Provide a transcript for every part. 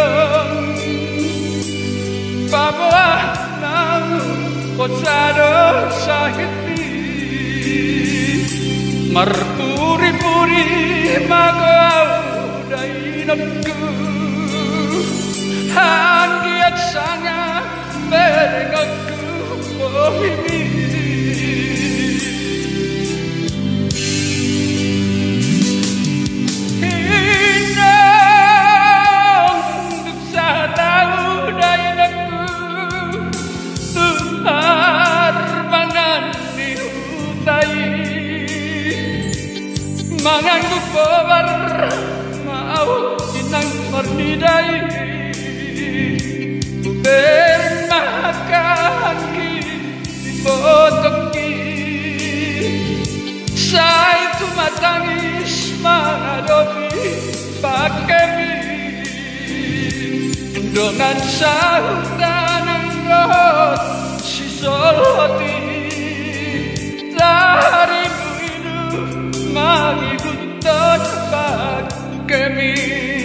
Bawa nang Poster Sihotang marpuri-puri magaw dainagku hangiat sanga merengagku pohimi mangan kubar mau inang merdidai bermakan ki dipotoki saya itu matangis menghadapi pakemi dengan sahutan anggot si soloti dari mengikut kami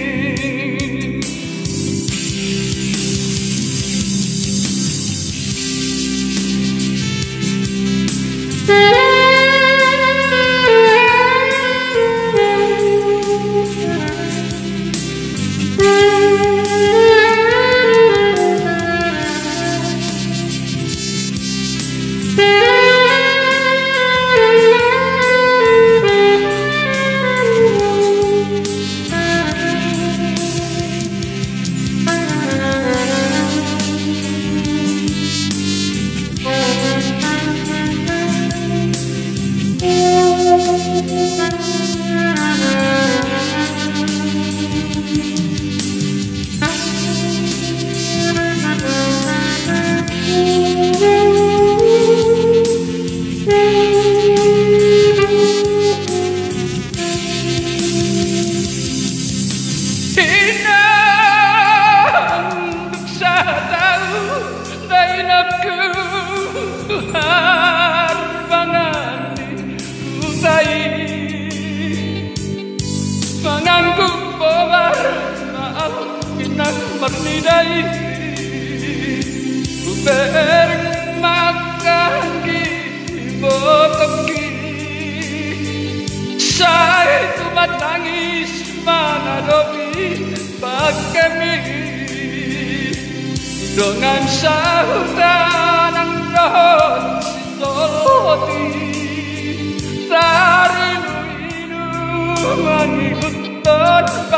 menganggu bobar maaf inang merdidai bermakan di botoki saya itu matangis menghadapi pakemi dengan sahutan anggot si soloti dari mengikut